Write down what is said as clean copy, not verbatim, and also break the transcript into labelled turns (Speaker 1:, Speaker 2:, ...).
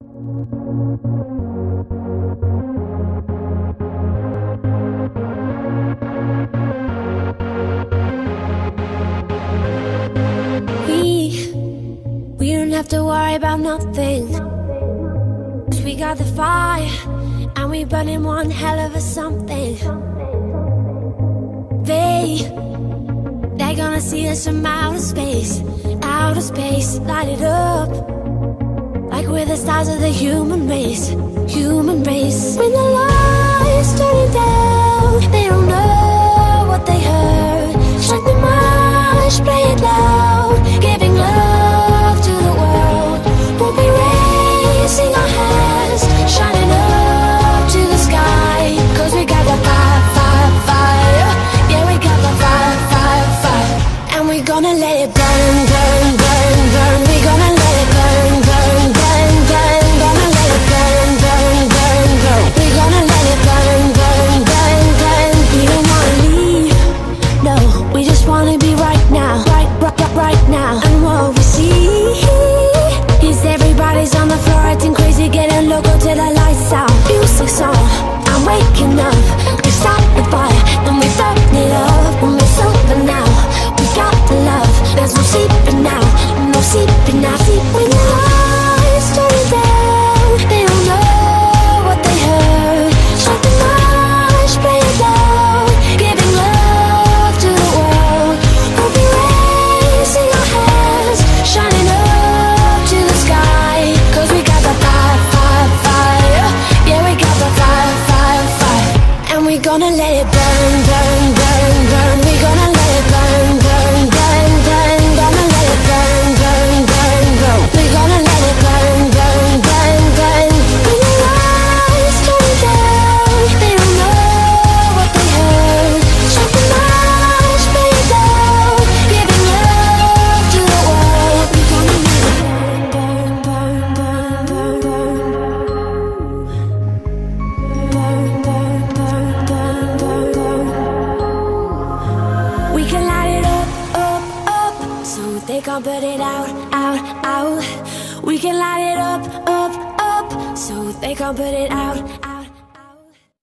Speaker 1: We don't have to worry about nothing, 'cause we got the fire, and we burning one hell of a something. They're gonna see us from outer space, light it up like we're the stars of the human race. When the lights turning down, they don't know what they heard. Strike the march, play it loud, giving love to the world. We'll be raising our hands, shining up to the sky, 'cause we got the fire, fire, fire. Yeah, we got the fire, fire, fire. And we're gonna let it burn, burn, burn, burn. We're gonna let it burn, burn, burn, burn. Gonna let it burn, burn, burn, burn. We're gonna let it burn, burn, burn, burn. We don't wanna leave, no, we just wanna be right now, right now. And what we see is everybody's on the floor acting crazy, getting loco till the lights out. Music's on, I'm waking up. We start the fire, then we burn it up. When we're sober now, we got the love. There's no sleeping now, no sleeping now. When the lights turn down, they don't know what they heard. Strike the march, play it loud, giving love to the world. We'll be raising our hands, shining up to the sky, 'cause we got the fire, fire, fire. Yeah, we got the fire, fire, fire. And we're gonna let it burn, burn, burn, burn. We're gonna let it burn, burn, burn, burn. Gonna let it burn, burn, burn, burn. We're gonna let it burn, burn, burn, burn. When the lights turn down, they don't know what they heard. Strike the march, play it loud, giving love to the world. We're gonna let it burn, burn, burn, burn, burn, burn, burn, burn, burn, burn, burn. We can light it up, up, up, so they can't put it out, out, out. We can light it up, up, up, so they can't put it out, out.